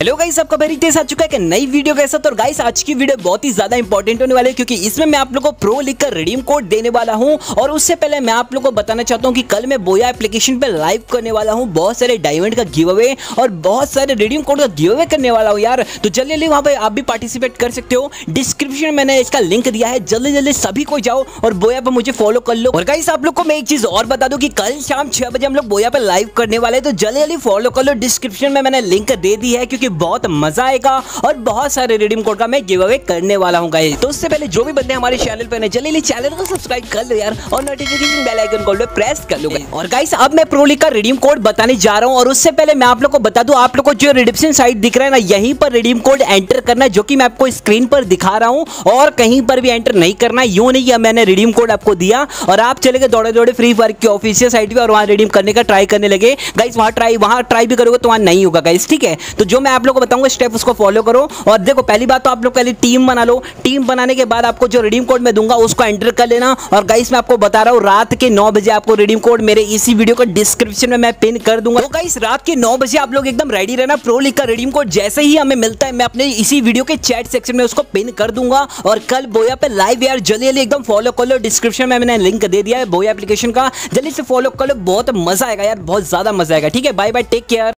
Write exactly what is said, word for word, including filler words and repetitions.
Hello guys, आपका भाई रितेश आ चुका है एक नई वीडियो के साथ। और गाइस आज की वीडियो बहुत ही ज्यादा इंपॉर्टेंट होने वाली है क्योंकि इसमें मैं आप लोगों को प्रो लिखकर रिडीम कोड देने वाला हूं। और उससे पहले मैं आप लोगों को बताना चाहता हूं कि कल मैं बोया एप्लीकेशन पे लाइव करने वाला हूं बहुत सारे डायमंड का गिव अवे और बहुत सारे रिडीम कोड का गिव अवे करने वाला हूं यार। तो जल्दी जल्दी वहां पे आप भी पार्टिसिपेट कर सकते हो। डिस्क्रिप्शन में मैंने इसका लिंक दिया है, जल्दी जल्दी सभी को जाओ और बोया पर मुझे फॉलो कर लो। और गाइस आप लोग को मैं एक चीज और बता दूं कि कल शाम छह बजे हम लोग बोया पे लाइव करने वाले हैं, तो जल्दी जल्दी फॉलो कर लो। डिस्क्रिप्शन में मैंने लिंक दे दी है क्योंकि बहुत मजा और बहुत सारे रिडीम कोड का मैं गिव अवे करने वाला हूं गाइस। तो उससे पहले जो भी बंदे हमारे चैनल पे हैं जल्दी चैनल को सब्सक्राइब कर लो यार और नोटिफिकेशन बेल आइकन को प्रेस कर लो गाइस। और गाइस अब मैं प्रो लीग का रिडीम कोड बताने जा रहा हूं और उससे पहले मैं आप लोग को बता दूं, आप लोग को जो रिडीम्शन साइट दिख रहा है ना, यहीं पर रिडीम कोड एंटर करना है जो कि मैं आपको स्क्रीन पर दिखा रहा हूं और कहीं पर भी एंटर नहीं करना है। यूं नहीं, मैंने रिडीम कोड आपको दिया और आप चले गए दौड़े दौड़े फ्री फायर की ऑफिशियल साइट पे और वहां रिडीम करने का ट्राई करने लगे गाइस। वहां ट्राई वहां ट्राई भी करोगे तो वहां नहीं होगा गाइस, ठीक है। तो जो मैं आप लोग को बताऊंगा स्टेप उसको फॉलो करो। और देखो पहली बात तो आप लोग पहले टीम बना लो। टीम बनाने के बाद आपको जो रिडीम कोड मैं दूंगा उसको एंटर कर लेना। और गाइस मैं आपको बता रहा हूं रात के नौ बजे आपको रिडीम कोड मेरे इसी वीडियो को डिस्क्रिप्शन में मैं पिन कर दूंगा। तो गाइस रात के नौ बजे आप लोग एकदम रेडी रहना। प्रो लीग का रिडीम कोड जैसे ही हमें मिलता है मैं अपने इसी वीडियो के चैट सेक्शन में उसको पिन कर दूंगा। और कल बोया पे लाइव यार जल्दी जल्दी एकदम फॉलो कर लो। डिस्क्रिप्शन में मैंने लिंक दे दिया है बोया एप्लीकेशन का, जल्दी से फॉलो कर लो। बहुत मजा आएगा यार, बहुत ज्यादा मजा आएगा, ठीक है। Bye bye, take care.